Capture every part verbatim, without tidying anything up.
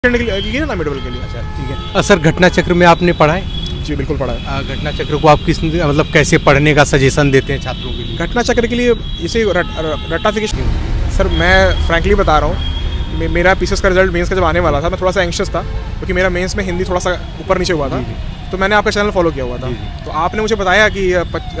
के लिए ना मेडिकल के लिए। अच्छा ठीक है सर, घटना चक्र में आपने पढ़ा है? जी बिल्कुल पढ़ा है। घटना चक्र को आप किस मतलब कैसे पढ़ने का सजेशन देते हैं छात्रों के लिए? घटना चक्र के लिए इसे रट्टाफिकेशन सर मैं फ्रैंकली बता रहा हूँ, मे, मेरा पीसीएस का रिजल्ट मेंस का जब आने वाला था मैं थोड़ा सा एंशियस था क्योंकि मेरा मेंस में हिंदी थोड़ा सा ऊपर नीचे हुआ था, तो मैंने आपका चैनल फॉलो किया हुआ था। तो आपने मुझे बताया कि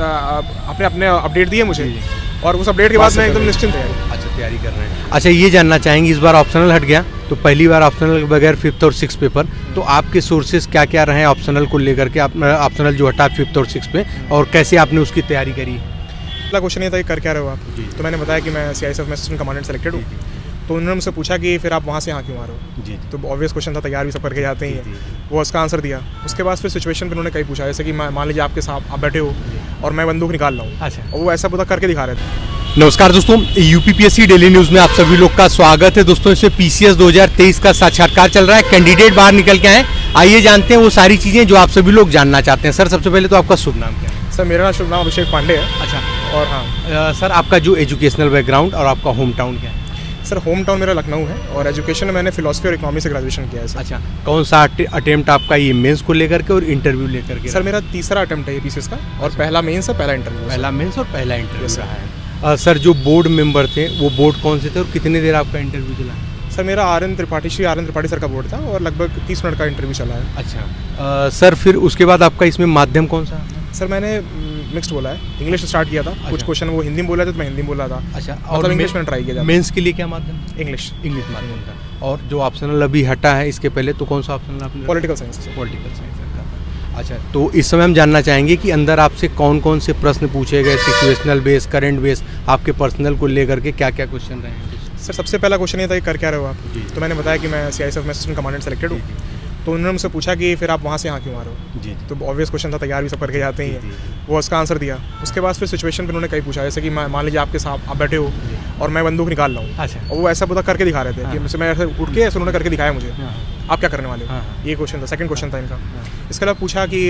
आपने अपने अपडेट दिए मुझे और उस अपडेट के बाद मैं एकदम निश्चिंत है। अच्छा तैयारी कर रहे हैं। अच्छा ये जानना चाहेंगे, इस बार ऑप्शनल हट गया तो पहली बार ऑप्शनल के बगैर फिफ्थ और सिक्स पेपर, तो आपके सोर्सेज क्या क्या रहे ऑप्शनल को लेकर के? आप ऑप्शनल जो हटा फिफ्थ और सिक्स पे, और कैसे आपने उसकी तैयारी करी? पहला क्वेश्चन ये था कि कर क्या रहे हो आप, तो मैंने बताया कि मैं सीआईएसएफ में असिस्टेंट कमांडेंट सेलेक्टेड हूँ। तो उन्होंने मुझसे पूछा कि फिर आप वहाँ से यहाँ क्यों आ रहे हो जी, तो ऑब्वियस क्वेश्चन था, तैयार भी सब करके जाते ही हैं, वो उसका आंसर दिया। उसके बाद फिर सिचुएशन पर उन्होंने कहीं पूछा, जैसे कि मान लीजिए आपके साथ आप बैठे हो और मैं बंदूक निकाल रहा हूँ। अच्छा। और वो ऐसा पूरा करके दिखा रहे थे। नमस्कार दोस्तों, यूपीपीएससी डेली न्यूज़ में आप सभी लोग का स्वागत है। दोस्तों इसमें पीसीएस दो हज़ार तेईस का साक्षात्कार चल रहा है, कैंडिडेट बाहर निकल के आए। आइए जानते हैं वो सारी चीज़ें जो आप सभी लोग जानना चाहते हैं। सर सबसे पहले तो आपका शुभ नाम क्या है? सर मेरा शुभ नाम अभिषेक पांडे है। अच्छा। और हाँ सर आपका जो एजुकेशनल बैकग्राउंड और आपका होम टाउन क्या है? सर होम टाउन मेरा लखनऊ है और एजुकेशन में मैंने फिलोसफी और इकोनॉमी से ग्रेजुएशन किया है सर। अच्छा, कौन सा अटेम्प्ट आपका ये मेंस को लेकर के और इंटरव्यू लेकर के? सर मेरा तीसरा अटेम्प्ट है ये पीसीएस का, और अच्छा। पहला मेंस है, पहला इंटरव्यू। पहला मेंस और पहला इंटरव्यू रहा है। आ, सर जो बोर्ड मेंबर थे वो बोर्ड कौन से थे और कितनी देर आपका इंटरव्यू चला? सर मेरा R N Tripathi Shri R N Tripathi sir का बोर्ड था और लगभग तीस मिनट का इंटरव्यू चला है। अच्छा आ, सर फिर उसके बाद आपका इसमें माध्यम कौन सा? सर मैंने मिक्स्ड बोला है, इंग्लिश स्टार्ट किया था। अच्छा। कुछ क्वेश्चन वो हिंदी में बोला था तो मैं हिंदी में बोला था। अच्छा। और मतलब इंग्लिश में ट्राई किया था। मेंस के लिए क्या माध्यम? इंग्लिश इंग्लिश माध्यम था। और जो ऑप्शनल अभी हटा है इसके पहले तो कौन सा ऑप्शनल आपने? Political science. पॉलिटिकल साइंस का। अच्छा, तो इस समय हम जानना चाहेंगे कि अंदर आपसे कौन कौन से प्रश्न पूछे गए, सिचुएशनल बेस, करंट बेस, आपके पर्सनल को लेकर के क्या क्या क्वेश्चन रहे हैं? सर सबसे पहला क्वेश्चन ये था कि कर क्या रहे हो आप, तो मैंने बताया कि मैं सीआईएसएफ में असिस्टेंट कमांडेंट सेलेक्टेड हूँ। तो उन्होंने मुझसे पूछा कि फिर आप वहाँ से यहाँ क्यों आ रहे हो जी, तो ऑब्वियस क्वेश्चन था, तैयार भी सब करके जाते ही हैं, वो उसका आंसर दिया। उसके बाद फिर सिचुएशन पर उन्होंने कहीं पूछा, जैसे कि मान लीजिए आपके साथ आप बैठे हो और मैं बंदूक निकाल रहा हूँ। अच्छा। और वो ऐसा पूरा करके दिखा रहे थे कि मैं ऐसे उठ के ऐसे उन्होंने करके दिखाया मुझे, आप क्या करने वाले हो, ये क्वेश्चन था, सेकंड क्वेश्चन था इनका। इसके अलावा पूछा कि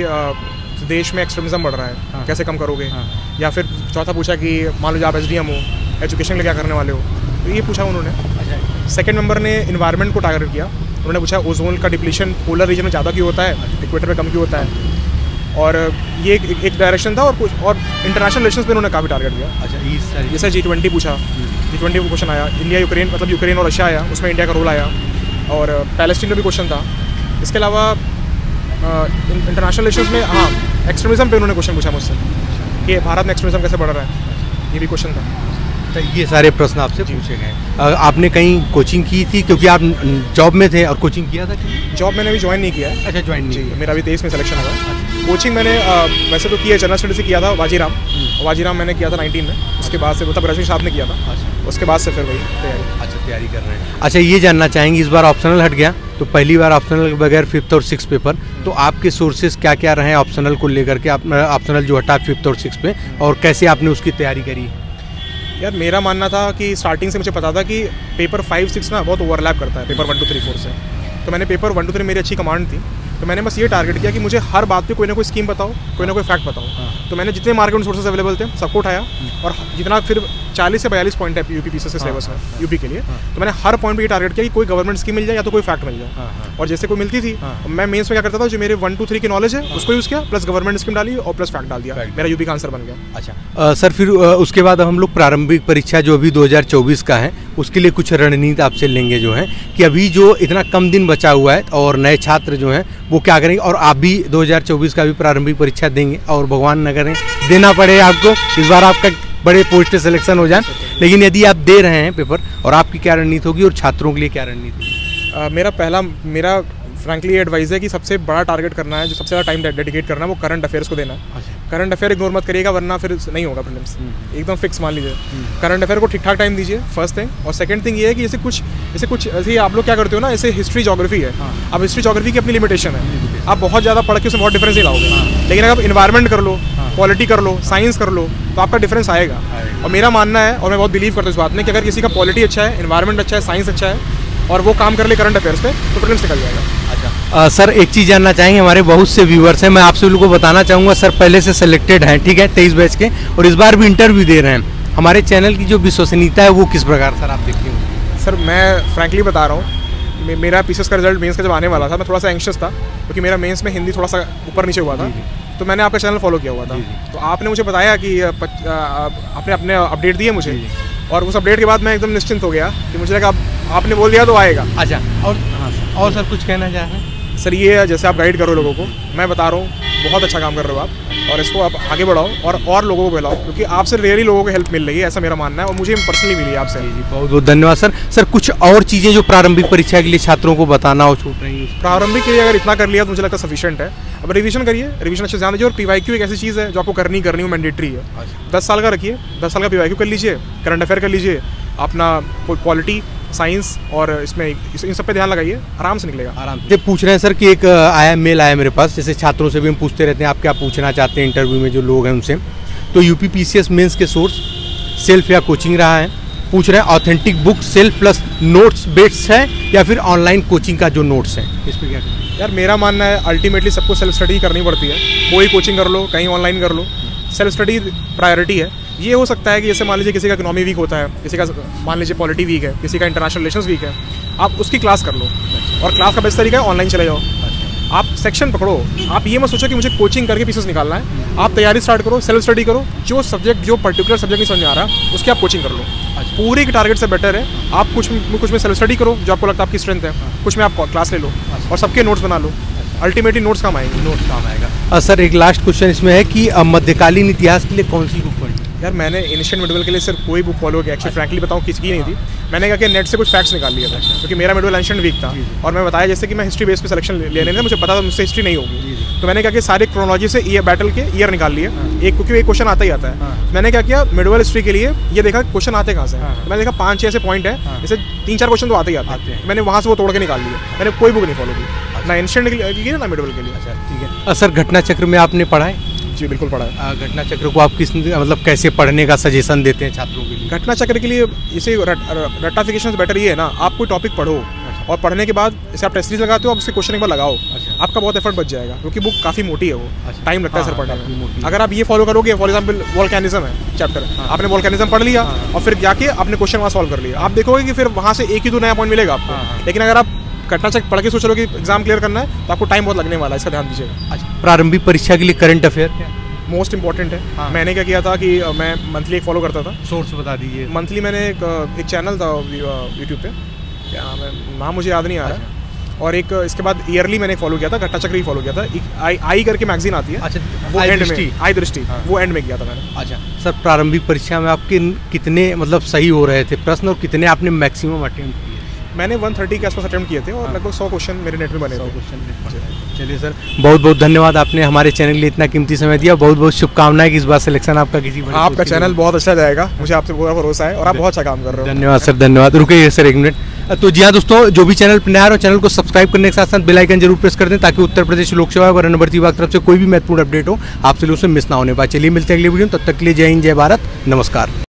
देश में एक्सट्रीमिज्म बढ़ रहा है, कैसे कम करोगे, या फिर चौथा पूछा कि मान लीजिए आप एस डी एम हो, एजुकेशन के लिए क्या करने वाले हो, तो ये पूछा उन्होंने। सेकंड नंबर ने इन्वायरमेंट को टारगेट किया, उन्होंने पूछा ओजोन का डिप्लीशन पोलर रीजन में ज़्यादा क्यों होता है, इक्वेटर में कम क्यों होता है, और ये एक, एक डायरेक्शन था। और कुछ और इंटरनेशनल रिलेशंस पे उन्होंने काफ़ी टारगेट किया। अच्छा, जैसे जी ट्वेंटी पूछा, जी ट्वेंटी को क्वेश्चन आया, इंडिया यूक्रेन मतलब यूक्रेन और रशिया आया, उसमें इंडिया का रोल आया, और पैलेस्टीन का भी क्वेश्चन था। इसके अलावा इंटरनेशनल रिलेशंस में हाँ एक्सट्रीमिज्म पे उन्होंने क्वेश्चन पूछा मुझसे कि भारत में एक्सट्रीमिज्म कैसे बढ़ रहा है, ये भी क्वेश्चन था। तो ये सारे प्रश्न आपसे पूछे गए। आपने कहीं कोचिंग की थी क्योंकि आप जॉब में थे, और कोचिंग किया था? जॉब मैंने अभी ज्वाइन नहीं किया है। अच्छा, ज्वाइन नहीं किया, मेरा अभी तेईस में सिलेक्शन हुआ। अच्छा। कोचिंग मैंने आ, वैसे तो किया, जनरल स्टडी से किया था वाजीराम, वाजीराम मैंने किया था नाइनटीन में, उसके बाद से मतलब ग्रेजुएशन साथ में किया था। अच्छा। उसके बाद से फिर वही तैयारी। अच्छा, तैयारी कर रहे हैं। अच्छा ये जानना चाहेंगे, इस बार ऑप्शनल हट गया तो पहली बार ऑप्शनल के बगैर फिफ्थ और सिक्स पेपर, तो आपके सोर्सेज क्या क्या रहे ऑप्शनल को लेकर के? आप ऑप्शनल जो हटा फिफ्थ और सिक्स पे, और कैसे आपने उसकी तैयारी करी? यार मेरा मानना था कि स्टार्टिंग से मुझे पता था कि पेपर फाइव सिक्स ना बहुत ओवरलैप करता है paper one two three four से, तो मैंने पेपर वन टू थ्री मेरी अच्छी कमांड थी, तो मैंने बस ये टारगेट किया कि मुझे हर बात पे कोई ना कोई स्कीम बताओ, कोई ना कोई फैक्ट बताओ। हाँ। तो मैंने जितने मार्केट सोर्सेज अवेलेबल थे सबको उठाया, और जितना फिर चालीस से बयालीस पॉइंट है यूपी पीसीएस के सिलेबस में यूपी के लिए, तो मैंने हर पॉइंट पे ये टारगेट किया कि कोई गवर्नमेंट स्कीम मिल जाए या तो कोई फैक्ट मिल जाए। और जैसे कोई मिलती थी मैं मेंस में क्या करता था, जो मेरे वन टू थ्री की नॉलेज है उसको यूज़ किया, प्लस गवर्नमेंट स्कीम डाली और प्लस फैक्ट डाल दिया, मेरा यूपी का आंसर बन गया। अच्छा सर, फिर उसके बाद हम लोग प्रारंभिक परीक्षा जो अभी दो हज़ार चौबीस का है उसके लिए कुछ रणनीति आपसे लेंगे, जो है कि अभी जो इतना कम दिन बचा हुआ है और नए छात्र जो हैं वो क्या करेंगे, और आप भी दो हज़ार चौबीस का भी प्रारंभिक परीक्षा देंगे, और भगवान न करें देना पड़े आपको, इस बार आपका बड़े पोस्ट सिलेक्शन हो जाए, लेकिन यदि आप दे रहे हैं पेपर, और आपकी क्या रणनीति होगी और छात्रों के लिए क्या रणनीति? मेरा पहला मेरा फ्रैंकली एडवाइस है कि सबसे बड़ा टारगेट करना है, जो सबसे ज़्यादा टाइम डेडिकेट करना है वो करंट अफेयर्स को देना है। करंट अफेयर इग्नोर मत करिएगा वरना फिर नहीं होगा प्रीलिम्स, एकदम फिक्स मान लीजिए। करंट अफेयर को ठीक ठाक टाइम दीजिए, फर्स्ट थिंग। और सेकंड थिंग ये है कि जैसे कुछ जैसे कुछ ऐसे आप लोग क्या करते हो ना, ऐसे हिस्ट्री जोग्राफी है, अब हिस्ट्री जोग्राफी की अपनी लिमिटेशन है, आप बहुत ज़्यादा पढ़ के उसमें बहुत डिफरेंस नहीं लाओगे, लेकिन अगर आप इन्वायरमेंट कर लो, पॉलिटी कर लो, साइंस कर लो, तो आपका डिफरेंस आएगा। और मेरा मानना है, और मैं बहुत बिलीव करता हूँ इस बात में, कि अगर किसी का पॉलिटी अच्छा है, इन्वायरमेंट अच्छा है, साइंस अच्छा है, और वो काम कर ले करंट अफेयर्स पे, तो प्रीलिम्स निकल जाएगा। अच्छा सर, एक चीज़ जानना चाहेंगे, हमारे बहुत से व्यूअर्स हैं, मैं आपसे लोगों को बताना चाहूँगा सर, पहले से सिलेक्टेड हैं, ठीक है, तेईस बैच के, और इस बार भी इंटरव्यू दे रहे हैं, हमारे चैनल की जो विश्वसनीयता है वो किस प्रकार सर आप देखते हैं? सर मैं फ्रैंकली बता रहा हूँ, मे, मेरा पीसीएस का रिजल्ट मेंस का जब आने वाला था, मैं थोड़ा सा एंशियस था क्योंकि मेरा मेंस में हिंदी थोड़ा सा ऊपर नीचे हुआ था, तो मैंने आपका चैनल फॉलो किया हुआ था। तो आपने मुझे बताया कि आपने अपने अपडेट दिए मुझे, और उस अपडेट के बाद मैं एकदम निश्चिंत हो गया कि मुझे लगा आपने बोल दिया तो आएगा। अच्छा, और हाँ सर, और सर कुछ कहना चाह रहे हैं? सर ये जैसे आप गाइड करो लोगों को, मैं बता रहा हूँ बहुत अच्छा काम कर रहे हो आप, और इसको आप आगे बढ़ाओ और और लोगों को फैलाओ, क्योंकि आपसे रियली लोगों को हेल्प मिल रही है, ऐसा मेरा मानना है, और मुझे पर्सनली मिली है आपसे। जी बहुत बहुत धन्यवाद सर। सर कुछ और चीज़ें जो प्रारंभिक परीक्षा के लिए छात्रों को बताना हो छूट रही है? प्रारंभिक के लिए अगर इतना कर लिया तो मुझे लगता है सफिशिएंट है। अब रिवीजन करिए, रिवीजन अच्छे से ध्यान दीजिए, और पीवाईक्यू एक ऐसी चीज़ है जो आपको करनी करनी हो, मैंडेटरी है। दस साल का रखिए, दस साल का पीवाईक्यू कर लीजिए, करंट अफेयर कर लीजिए, अपना पॉलिटी, साइंस, और इसमें इन सब पे ध्यान लगाइए, आराम से निकलेगा। आराम से पूछ रहे हैं सर कि एक आया मेल आया मेरे पास, जैसे छात्रों से भी हम पूछते रहते हैं आप क्या पूछना चाहते हैं इंटरव्यू में जो लोग हैं उनसे, तो यूपी पीसीएस मेंस के सोर्स सेल्फ या कोचिंग रहा है, पूछ रहे हैं authentic book self plus notes based है या फिर ऑनलाइन कोचिंग का जो नोट्स है, इस पर क्या करें? यार मेरा मानना है अल्टीमेटली सबको सेल्फ स्टडी करनी पड़ती है, कोई कोचिंग कर लो, कहीं ऑनलाइन कर लो, सेल्फ स्टडी प्रायोरिटी है। ये हो सकता है कि जैसे मान लीजिए किसी का इकोनॉमी वीक होता है, किसी का मान लीजिए पॉलिटी वीक है, किसी का इंटरनेशनल रिलेशंस वीक है, आप उसकी क्लास कर लो, और क्लास का बेस्ट तरीका है ऑनलाइन चले जाओ, आप सेक्शन पकड़ो, आप ये मत सोचो कि मुझे कोचिंग करके पीसेस निकालना है, आप तैयारी स्टार्ट करो, सेल्फ स्टडी करो, जो सब्जेक्ट जो पर्टिकुलर सब्जेक्ट नहीं समझ में आ रहा उसकी आप कोचिंग कर लो। पूरी के टारगेट से बेटर है आप कुछ कुछ में सेल्फ स्टडी करो जो आपको लगता है आपकी स्ट्रेंथ है, कुछ में आप क्लास ले लो और सबके नोट्स बना लो, अल्टीमेटली नोट्स काम आएंगे। नोट्स काम आएगा। सर एक लास्ट क्वेश्चन इसमें है कि मध्यकालीन इतिहास के लिए कौन सी बुक पढ़ी? यार मैंने एशियन मिडवेल के लिए सिर्फ कोई बुक फॉलो किया, एक्चुअली फ्रैंकली बताऊँ किसी की नहीं थी, मैंने कहा कि नेट से कुछ फैक्ट्स निकाल लिया था, क्योंकि मेरा मिडवेल एशियन वीक था, और मैं बताया जैसे कि मैं हिस्ट्री बेस पे सिलेक्शन लेने में मुझे पता था मुझसे हिस्ट्री नहीं होगी, तो मैंने कहा कि सारे क्रोनोलॉजी से ईयर बैटल के ईयर निकाल लिए, एक क्योंकि एक क्वेश्चन आता ही आता है। मैंने क्या किया, मिडवेल हिस्ट्री के लिए ये देखा क्वेश्चन आते कहाँ से, मैंने देखा पाँच छः ऐसे पॉइंट है, जैसे तीन चार क्वेश्चन तो आते ही आते हैं, मैंने वहाँ से वो तोड़ के निकाल लिए, मैंने कोई बुक नहीं फॉलो की, ना एशियन के लिए ना मिडवेल के लिए। अच्छा ठीक है। सर घटना चक्र में आपने पढ़ा है? जी बिल्कुल पढ़ा है। घटना चक्र को आप किस मतलब कैसे पढ़ने का सजेशन देते हैं छात्रों के लिए? घटना चक्र के लिए इसे रट्टाफिकेशन से बेटर ये है ना, आप कोई टॉपिक पढ़ो और पढ़ने के बाद जैसे आप टेस्ट सीरीज लगाते हो, आप उसके क्वेश्चन एक बार लगाओ, आपका बहुत एफर्ट बच जाएगा, क्योंकि बुक काफ़ी मोटी है, वो टाइम लगता है सर पढ़ने में। अगर आप ये फॉलो करोगे, फॉर एग्जाम्पल वोल्केनिज्म है चैप्टर, आपने वोल्केनिज्म पढ़ लिया और फिर जाके आपने क्वेश्चन वहाँ सॉल्व कर लिया, आप देखोगे कि फिर वहाँ से एक ही दो नया पॉइंट मिलेगा आपको। लेकिन अगर आप घटना चक्र पढ़ के सोच लो कि एग्जाम क्लियर करना है, तो आपको टाइम बहुत लगने वाला है, इसका ध्यान दीजिएगा। प्रारंभिक परीक्षा के लिए करंट अफेयर क्या मोस्ट इंपॉर्टेंट है? हाँ। मैंने क्या किया था कि मैं मंथली एक फॉलो करता था। सोर्स बता दीजिए। मंथली मैंने एक, एक चैनल था यूट्यूब पे, क्या नाम मुझे याद नहीं आ रहा है, और एक इसके बाद ईयरली मैंने फॉलो किया था, घटना चक्र ही फॉलो किया था, आई आई करके मैगजीन आती है। अच्छा, वो एंड में, आई दृष्टि, वो एंड में किया था मैंने। अच्छा सर, प्रारंभिक परीक्षा में आपके कितने मतलब सही हो रहे थे प्रश्न और कितने आपने मैक्सिमम अटेम्प्ट किए? मैंने एक सौ तीस के आसपास अटेम्प्ट किए थे और लगभग सौ क्वेश्चन मेरे नेट में बने थे। चलिए सर, बहुत बहुत धन्यवाद, आपने हमारे चैनल के लिए इतना कीमती समय दिया, बहुत बहुत शुभकामनाएं कि इस बार सिलेक्शन आपका किसी आपका चैनल बहुत अच्छा जाएगा, मुझे आपसे पूरा भरोसा है और आप बहुत अच्छा काम कर रहे हो। धन्यवाद सर, धन्यवाद। रुकिए सर एक मिनट। तो जी हाँ दोस्तों, जो भी चैनल पर नया हो चैनल को सब्सक्राइब करने के साथ साथ बेल आइकन जरूर प्रेस कर दें, ताकि उत्तर प्रदेश लोक सेवा व भर्ती विभाग की तरफ से कोई भी महत्वपूर्ण अपडेट हो आपसे उसे मिस ना होने पाए। चलिए मिलते हैं अगले वीडियो में, तब तक के लिए जय हिंद, जय भारत, नमस्कार।